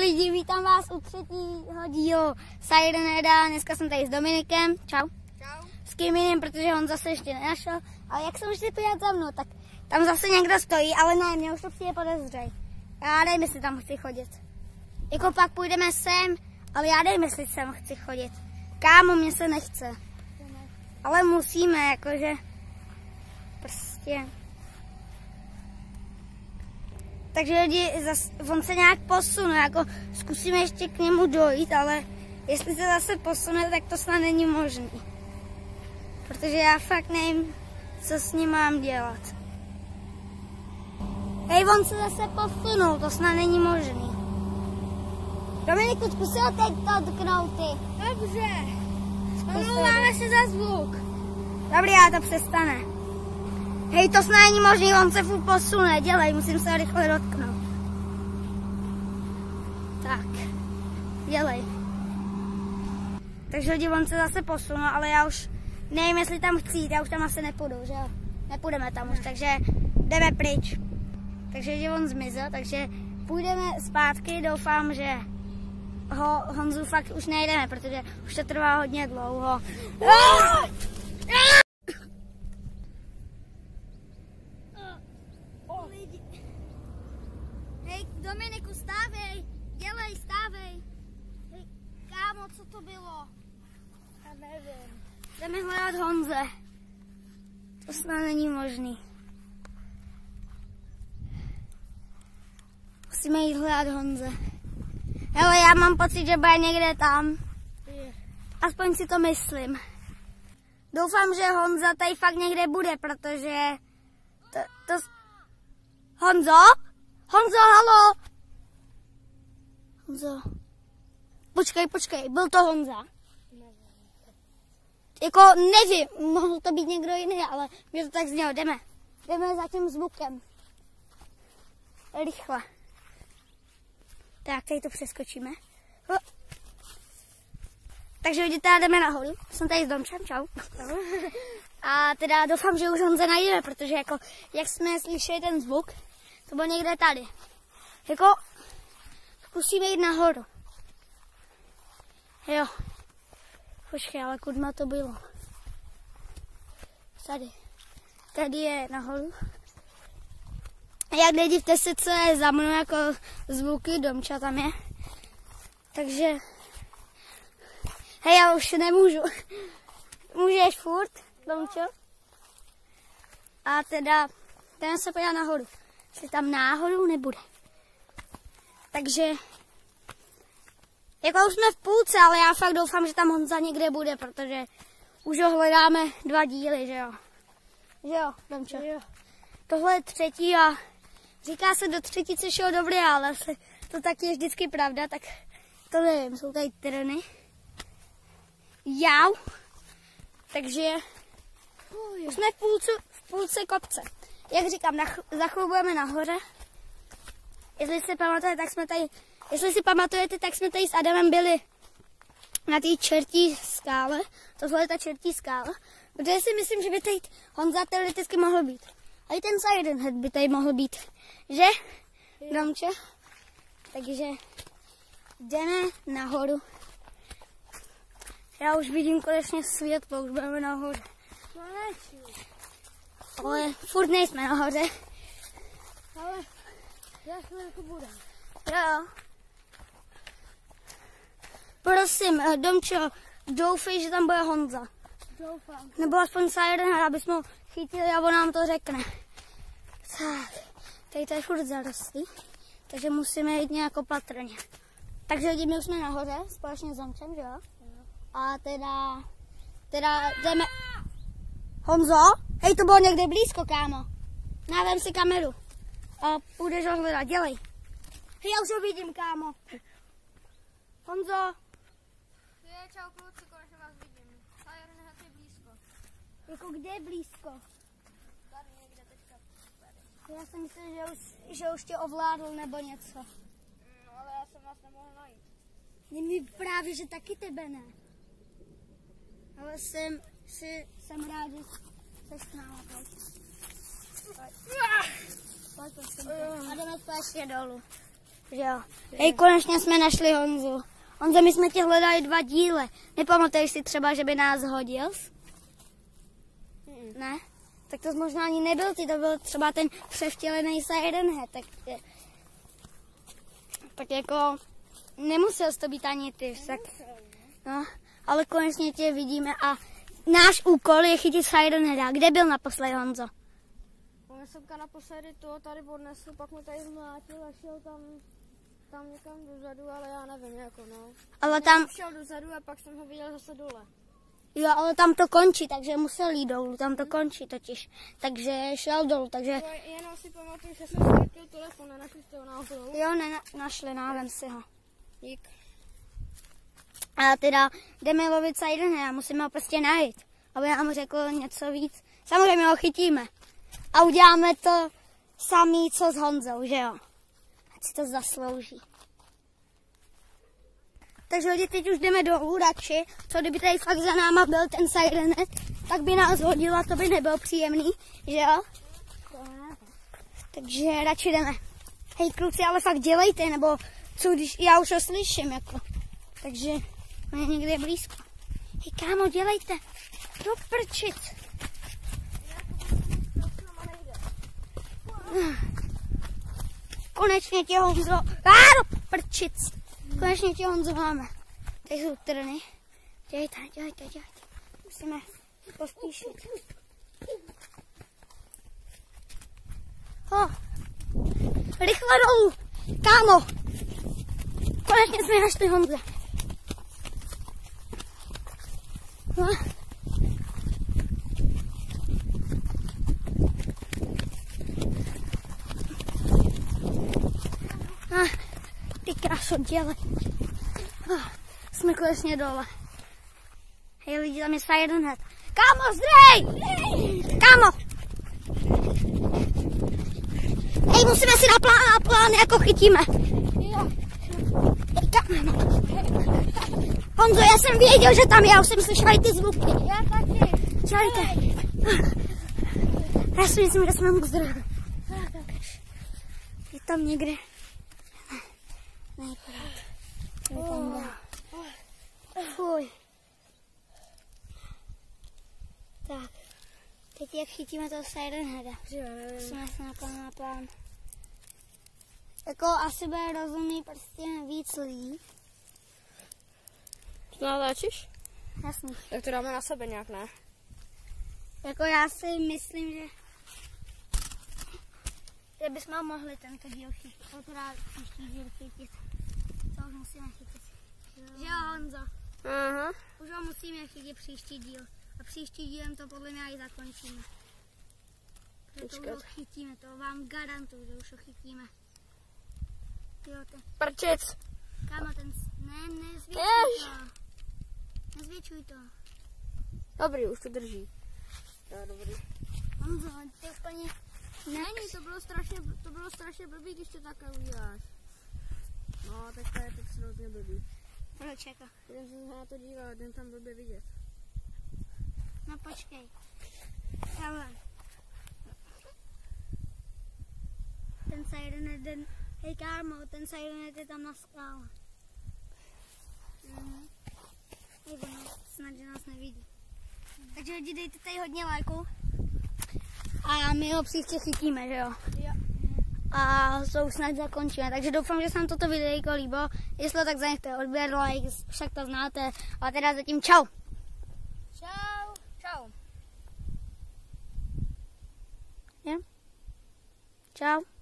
lidi, vítám vás u třetího dílu Sirenheada. Dneska jsem tady s Dominikem. Čau. Čau. S kým jiným, protože on zase ještě nenašel. Ale jak se můžete podívat za mnou, tak tam zase někdo stojí, ale ne, mě už to přijde podezřej. Já nevím, jestli tam chci chodit. Jako pak půjdeme sem, ale já nevím, jestli sem chci chodit. Kámo, mě se nechce. Ale musíme, jakože prostě. Takže lidi, on se nějak posune, jako zkusíme ještě k němu dojít, ale jestli se zase posune, tak to snad není možný. Protože já fakt nevím, co s ním mám dělat. Hej, on se zase posunul, to snad není možný. Dominiku, zkusil teď to dotknout ty. Dobře. Omlouváme se za zvuk. Dobrý, já to přestane. Hej, to snad není možný, on se furt posune, dělej, musím se rychle dotknout. Tak, dělej. Takže lidi, on se zase posunul, ale já už nevím, jestli tam chci jít, já už tam asi nepůjdu, že jo? Nepůjdeme tam už, takže jdeme pryč. Takže lidi, on zmizel, takže půjdeme zpátky, doufám, že Honzu fakt už nejdeme, protože už to trvá hodně dlouho. Hej, Dominiku, stávej! Dělej, stávej! Hej, kámo, co to bylo? Já nevím. Jdeme hledat Honze. To snad není možný. Musíme jít hledat Honze. Hele, já mám pocit, že bude někde tam. Aspoň si to myslím. Doufám, že Honza tady fakt někde bude, protože to... Honzo? Honzo, halo! Honzo. Počkej, byl to Honza? Jako nevím, mohl to být někdo jiný, ale mě to tak znělo. Jdeme za tím zvukem. Rychle. Tak, tady to přeskočíme. Takže lidi, teda jdeme nahoru. Jsem tady s Domčem, čau. A teda doufám, že už Honze najdeme, protože jako, jak jsme slyšeli ten zvuk, to byl někde tady. Jako, zkusíme jít nahoru. Jo. Počkej, ale kudma to bylo. Tady je nahoru. A jak nedivte se, co je za mnou, jako zvuky, Domča tam je. Takže, hej, já už nemůžu. Můžeš furt, Domčo? A teda, jdeme se podívat nahoru. Jestli tam náhodou nebude. Takže, jako už jsme v půlce, ale já fakt doufám, že tam Honza někde bude, protože už ho hledáme 2 díly, že jo? Že jo, Domčo? Jo. Tohle je 3. a říká se do 3. šel dobrý, ale to taky je vždycky pravda, tak to nevím, jsou tady trny. Jau. Takže už jsme v půlce kopce. Jak říkám, za chvíli budeme nahoře. Jestli si pamatujete, tak jsme tady s Adamem byli na té čertí skále. Tohle je ta čertí skála. Protože si myslím, že by tady Honza teoreticky mohl být. A i ten Sirenhead by tady mohl být. Že? Domče? Takže jdeme nahoru. Já už vidím konečně světlo, už budeme nahoře. Ale furt nejsme nahoře. Ale já chvilku budem. Jo. Prosím, Domčo, doufej, že tam bude Honza. Doufám. Nebo aspoň Sirenhead, abys ho chytili a on nám to řekne. Tak, tady to je furt zarostlý, takže musíme jít nějak opatrně. Takže lidi, my už jsme nahoře, společně s Domčem, že jo? A teda jdeme... Honzo? Hej, to bylo někde blízko, kámo. Návem si kameru. A půjdeš ho hledat, dělej. Hej, já už ho vidím, kámo. Honzo? Čau kluci, konečně vás vidím. Sirenhead je blízko. Jako kde je blízko? Tady někde teďka. Já jsem myslel, že už tě ovládl nebo něco. No, ale já jsem vás nemohl najít. Mě právě, že taky tebe ne. Ale jsem rád, že jsi s náma. Pojď. A jdeme společně dolů. Že jo. Hej, konečně jsme našli Honzu. Honzo, my jsme tě hledali 2 díly. Nepamatuješ si třeba, že by nás hodil? Ne? Tak to možná ani nebyl ty, to byl třeba ten převtělený Sirenhead. Tak jako nemusel to být ani ty. Tak, no, ale konečně tě vidíme a náš úkol je chytit Sirenheada. Kde byl naposledy, Honzo? On jsem naposledy toho tady odnesl, pak mu tady zmlátil a šel tam někam dozadu, ale já nevím, jako no. Ale tam... Šel dozadu a pak jsem ho viděl zase dole. Jo, ale tam to končí, takže musel jít dolů, tam to končí totiž. Takže šel dolů, takže... Jenom si pamatuju, že jsem ztratil telefon a našli jste ho náhodou. Jo, našli, vem si ho. Dík. A teda jdeme lovit Sirenheada, musíme ho prostě najít, aby nám řekl něco víc. Samozřejmě ho chytíme. A uděláme to samý, co s Honzou, že jo? Ať si to zaslouží. Takže lidi, teď už jdeme dolů radši, co kdyby tady fakt za náma byl ten Sirenhead, tak by nás hodil a to by nebylo příjemný, že jo? Takže radši jdeme. Hej kluci, ale fakt dělejte, nebo co když já už ho slyším, jako. Takže on je někde blízko. Hej kámo, dělejte. Do prčic. Konečně tě Honzo. Do prčic. Konečně tě Honzo máme. Tady jsou trny. Dělejte. Musíme pospíšit. Rychle dolů. Kámo. Konečně jsme našli Honza. Ty kráso, dělej. Jsme konečně dole. Hej lidi, tam je Sirenhead. Kámo, zdrej! Kámo! Hej, musíme si na plán, jako chytíme. Hej, kámo. Honzo, já jsem věděl, že tam je, já už jsem slyšela ty zvuky. Já taky. Dělejte. Já si myslím, že jsme mu zdrhli. Je tam někde. Ne, fuj. Tak. Teď jak chytíme toho Sirenheada. Musíme se na plán. Jako asi bude rozumný prostě víc lidí. To natáčíš? Jasný. Tak to dáme na sebe nějak, ne? Jako já si myslím, že bychom mohli tento díl chytit. Teda příští díl chytit. Co už musíme chytit. Že jo, Honzo? Aha. Už ho musíme chytit příští díl. A příští dílem to podle mě i zakončíme. To už ho chytíme, to vám garantuju, že už ho chytíme. Jo, ten... Prčic. Kámo, ten... nezvětšuj to. Nezvětšuj to. Dobrý, už to drží. Jo, dobrý. Honzo, ty úplně... Není, to bylo strašně blbý, když to takhle uděláš. No, tak to je teď hrozně blbý. Proč jako? Jdem se na to dívat, jdem tam blbě vidět. No počkej. Hele. Ten Sirenhead, hej kámo, ten Sirenhead je tam na skále. Hej, snad, že nás nevidí. Takže lidi, dejte tady hodně lajků. A my ho příště chytíme, že jo? Jo. A to už snad zakončíme. Takže doufám, že se vám toto videjko líbilo. Jestli tak zanechte odběr, like, však to znáte. A teda zatím čau. Čau. Je? Čau.